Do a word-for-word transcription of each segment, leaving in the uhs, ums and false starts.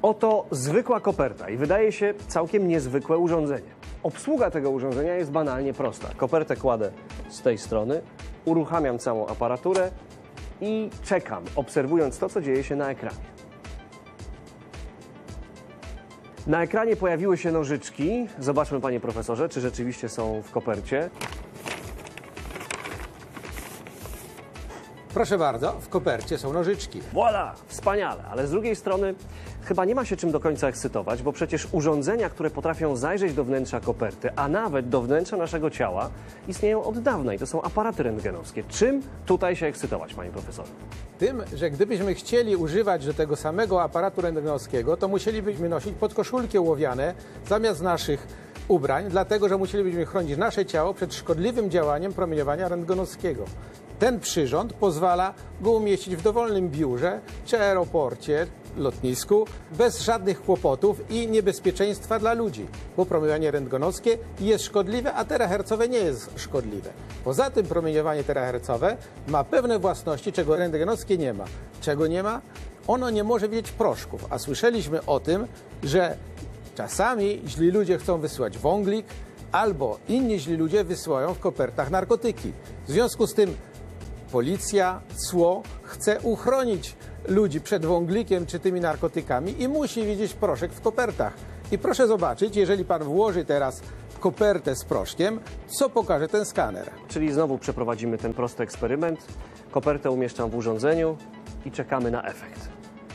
Oto zwykła koperta i wydaje się całkiem niezwykłe urządzenie. Obsługa tego urządzenia jest banalnie prosta. Kopertę kładę z tej strony, uruchamiam całą aparaturę i czekam, obserwując to, co dzieje się na ekranie. Na ekranie pojawiły się nożyczki. Zobaczmy, panie profesorze, czy rzeczywiście są w kopercie. Proszę bardzo, w kopercie są nożyczki. Voilà, wspaniale, ale z drugiej strony chyba nie ma się czym do końca ekscytować, bo przecież urządzenia, które potrafią zajrzeć do wnętrza koperty, a nawet do wnętrza naszego ciała, istnieją od dawna i to są aparaty rentgenowskie. Czym tutaj się ekscytować, panie profesorze? Tym, że gdybyśmy chcieli używać do tego samego aparatu rentgenowskiego, to musielibyśmy nosić podkoszulki ołowiane zamiast naszych ubrań, dlatego że musielibyśmy chronić nasze ciało przed szkodliwym działaniem promieniowania rentgenowskiego. Ten przyrząd pozwala go umieścić w dowolnym biurze czy aeroporcie, lotnisku, bez żadnych kłopotów i niebezpieczeństwa dla ludzi, bo promieniowanie rentgenowskie jest szkodliwe, a terahercowe nie jest szkodliwe. Poza tym promieniowanie terahercowe ma pewne własności, czego rentgenowskie nie ma. Czego nie ma? Ono nie może widzieć proszków, a słyszeliśmy o tym, że czasami źli ludzie chcą wysyłać wąglik, albo inni źli ludzie wysyłają w kopertach narkotyki. W związku z tym policja, C L O chce uchronić ludzi przed wąglikiem czy tymi narkotykami i musi widzieć proszek w kopertach. I proszę zobaczyć, jeżeli pan włoży teraz kopertę z proszkiem, co pokaże ten skaner. Czyli znowu przeprowadzimy ten prosty eksperyment. Kopertę umieszczam w urządzeniu i czekamy na efekt.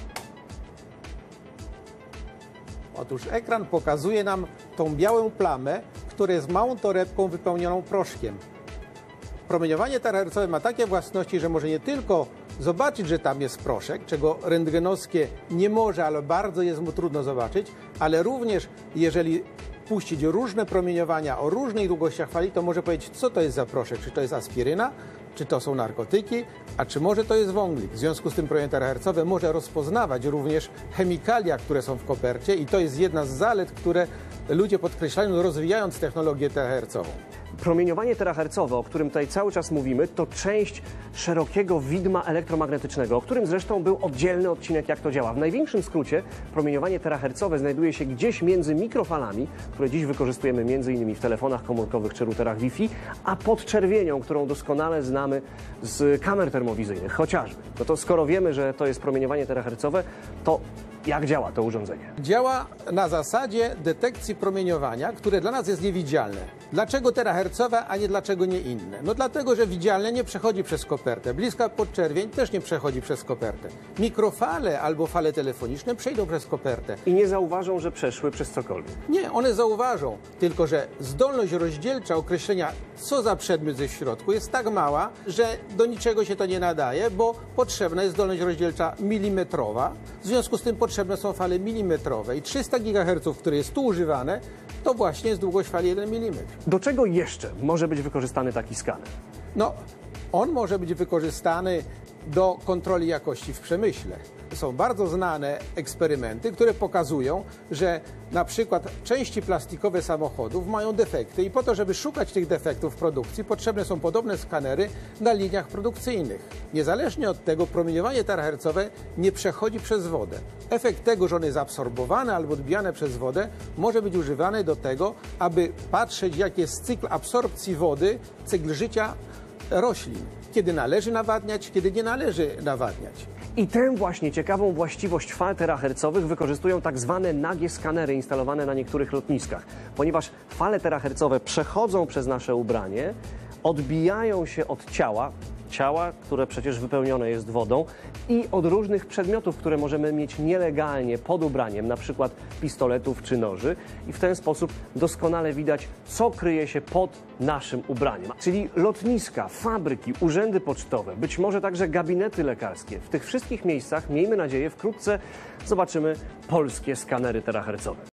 Otóż ekran pokazuje nam tą białą plamę, która jest małą torebką wypełnioną proszkiem. Promieniowanie terahercowe ma takie własności, że może nie tylko zobaczyć, że tam jest proszek, czego rentgenowskie nie może, ale bardzo jest mu trudno zobaczyć, ale również jeżeli puścić różne promieniowania o różnych długościach fali, to może powiedzieć, co to jest za proszek, czy to jest aspiryna, czy to są narkotyki, a czy może to jest wąglik. W związku z tym promieniowanie terahercowe może rozpoznawać również chemikalia, które są w kopercie i to jest jedna z zalet, które ludzie podkreślają, rozwijając technologię terahercową. Promieniowanie terahercowe, o którym tutaj cały czas mówimy, to część szerokiego widma elektromagnetycznego, o którym zresztą był oddzielny odcinek, jak to działa. W największym skrócie promieniowanie terahercowe znajduje się gdzieś między mikrofalami, które dziś wykorzystujemy między innymi w telefonach komórkowych czy routerach Wi-Fi, a podczerwienią, którą doskonale znamy z kamer termowizyjnych chociażby. No to skoro wiemy, że to jest promieniowanie terahercowe, to jak działa to urządzenie? Działa na zasadzie detekcji promieniowania, które dla nas jest niewidzialne. Dlaczego terahercowe, a nie dlaczego nie inne? No dlatego, że widzialne nie przechodzi przez kopertę. Bliska podczerwień też nie przechodzi przez kopertę. Mikrofale albo fale telefoniczne przejdą przez kopertę. I nie zauważą, że przeszły przez cokolwiek. Nie, one zauważą, tylko że zdolność rozdzielcza określenia, co za przedmiot jest w środku, jest tak mała, że do niczego się to nie nadaje, bo potrzebna jest zdolność rozdzielcza milimetrowa. W związku z tym potrzebne są fale milimetrowe i trzysta gigaherców, które jest tu używane, to właśnie jest długość fali jeden milimetr. Do czego jeszcze może być wykorzystany taki skaner? No, on może być wykorzystany do kontroli jakości w przemyśle. Są bardzo znane eksperymenty, które pokazują, że na przykład części plastikowe samochodów mają defekty i po to, żeby szukać tych defektów w produkcji, potrzebne są podobne skanery na liniach produkcyjnych. Niezależnie od tego promieniowanie terahercowe nie przechodzi przez wodę. Efekt tego, że one jest absorbowane albo odbijane przez wodę, może być używany do tego, aby patrzeć, jaki jest cykl absorpcji wody, cykl życia roślin. Kiedy należy nawadniać, kiedy nie należy nawadniać. I tę właśnie ciekawą właściwość fal terahercowych wykorzystują tak zwane nagie skanery instalowane na niektórych lotniskach. Ponieważ fale terahercowe przechodzą przez nasze ubranie, odbijają się od ciała, ciała, które przecież wypełnione jest wodą, i od różnych przedmiotów, które możemy mieć nielegalnie pod ubraniem, na przykład pistoletów czy noży, i w ten sposób doskonale widać, co kryje się pod naszym ubraniem. Czyli lotniska, fabryki, urzędy pocztowe, być może także gabinety lekarskie. W tych wszystkich miejscach, miejmy nadzieję, wkrótce zobaczymy polskie skanery terahercowe.